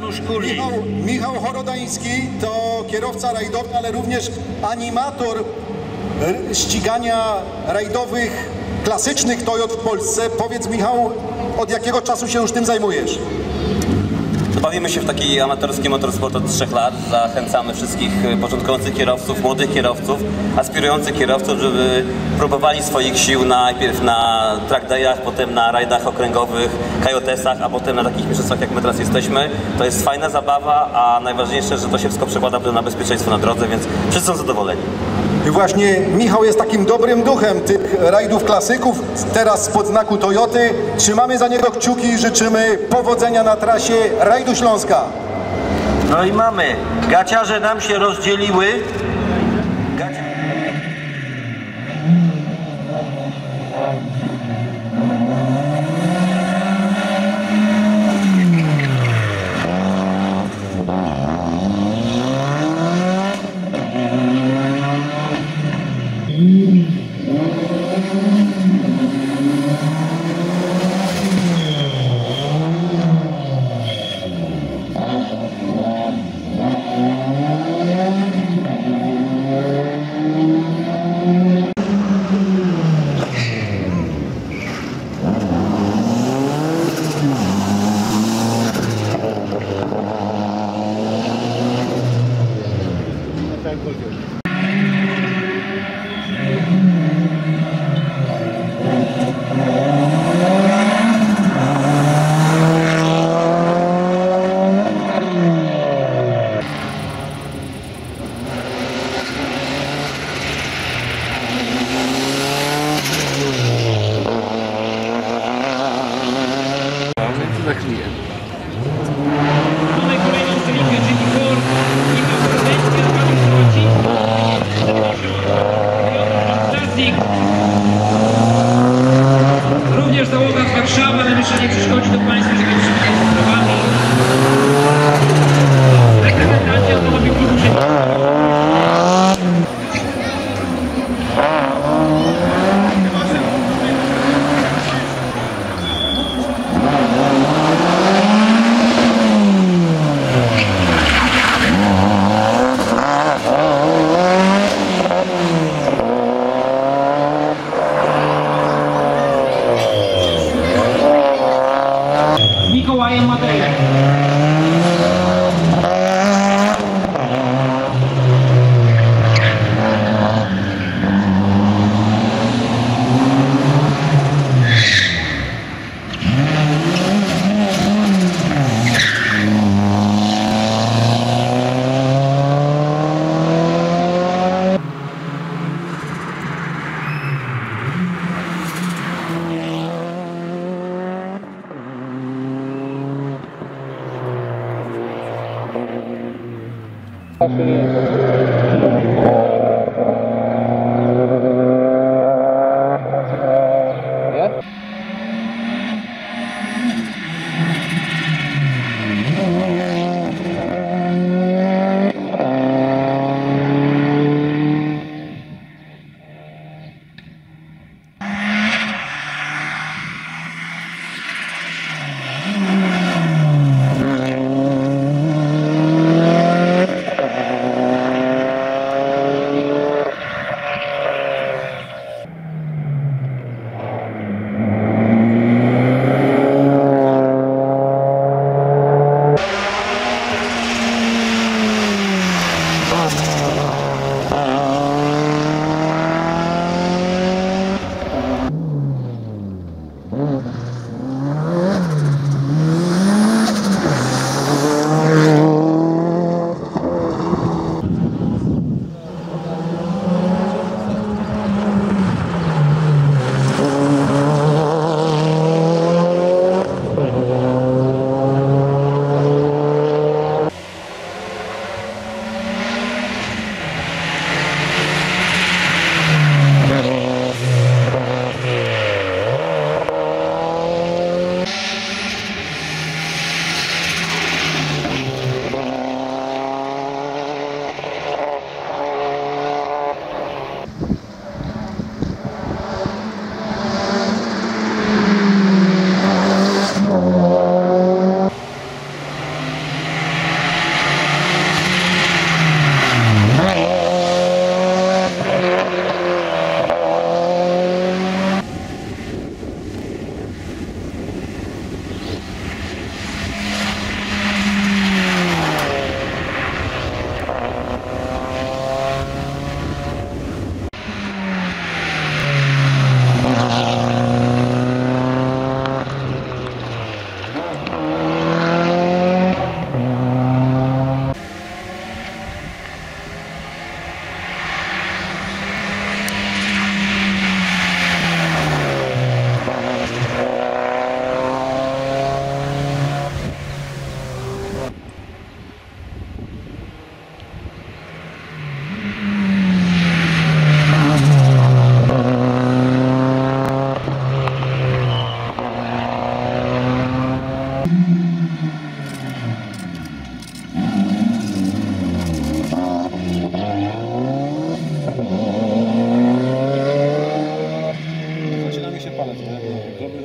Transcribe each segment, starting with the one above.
Janusz Kuli. Michał Chorodański to kierowca rajdowy, ale również animator ścigania rajdowych, klasycznych Toyot w Polsce. Powiedz, Michał, od jakiego czasu się już tym zajmujesz? Bawimy się w taki amatorski motorsport od 3 lat. Zachęcamy wszystkich początkujących kierowców, młodych kierowców, aspirujących kierowców, żeby próbowali swoich sił najpierw na track dayach, potem na rajdach okręgowych, kajotesach, a potem na takich mistrzostwach, jak my teraz jesteśmy. To jest fajna zabawa, a najważniejsze, że to się wszystko przekłada na bezpieczeństwo na drodze, więc wszyscy są zadowoleni. I właśnie Michał jest takim dobrym duchem tych rajdów klasyków, teraz spod znaku Toyoty. Trzymamy za niego kciuki i życzymy powodzenia na trasie Rajdu Śląska. No i mamy. Gaciarze nam się rozdzieliły. Mamy kolejną sceninkę GT4, Michał Chorodański, Arkadiusz Classic. Również załoga z Warszawy, ale myślę, nie przeszkodzi to Państwu, żeby szybko kontrolowali. Reprezentanci automobil klubu Mikołajem Matejek.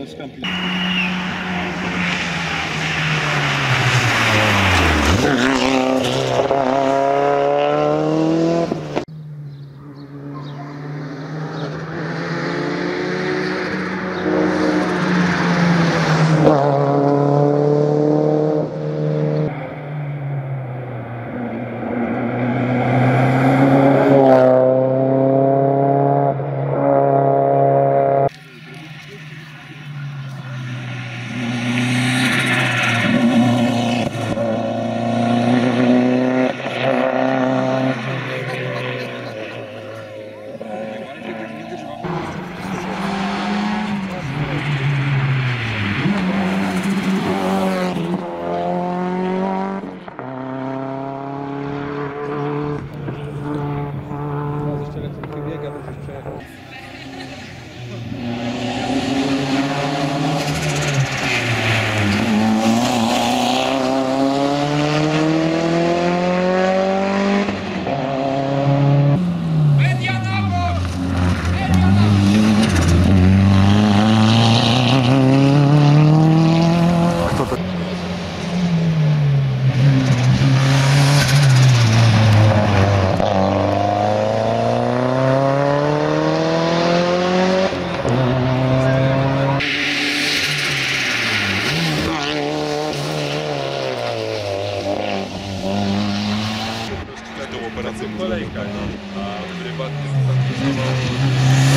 Kolejka, no. A prywatnie zaangażował.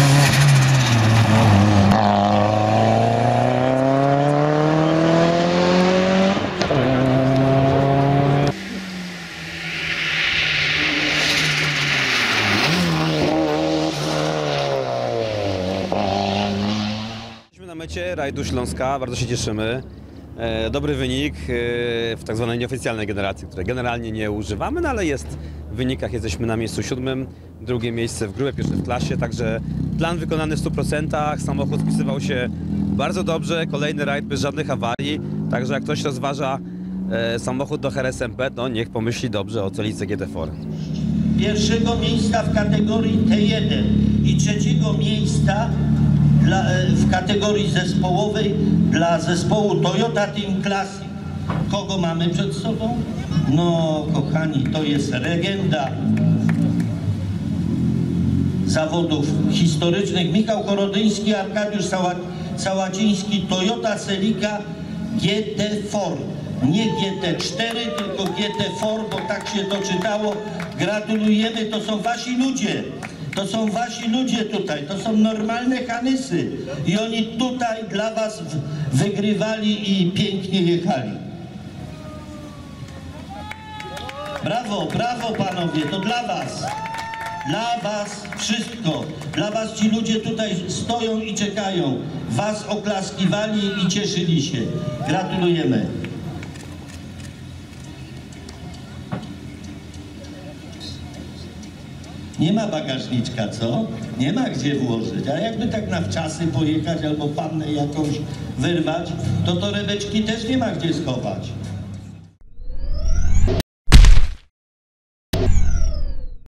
Jesteśmy na mecie rajdu Śląska, bardzo się cieszymy. Dobry wynik w tak zwanej nieoficjalnej generacji, której generalnie nie używamy, no ale jest w wynikach. Jesteśmy na miejscu 7, drugie miejsce w grupie, pierwsze w klasie, także plan wykonany w 100%, samochód spisywał się bardzo dobrze, kolejny rajd bez żadnych awarii, także jak ktoś rozważa samochód do HRS-MP, to niech pomyśli dobrze o Celice GT4. Pierwszego miejsca w kategorii T1 i trzeciego miejsca w kategorii zespołowej dla zespołu Toyota Team Classic. Kogo mamy przed sobą? No, kochani, to jest legenda zawodów historycznych. Michał Korodyński, Arkadiusz Sałaciński, Toyota Celica GT4. Nie GT4, tylko GT4, bo tak się to czytało. Gratulujemy, to są wasi ludzie. To są wasi ludzie tutaj, to są normalne hanysy. I oni tutaj dla was wygrywali i pięknie jechali. Brawo, brawo panowie, to dla was. Dla was wszystko. Dla was ci ludzie tutaj stoją i czekają. Was oklaskiwali i cieszyli się. Gratulujemy. Nie ma bagażniczka, co? Nie ma gdzie włożyć. A jakby tak na wczasy pojechać albo pannę jakąś wyrwać, to torebeczki też nie ma gdzie schować.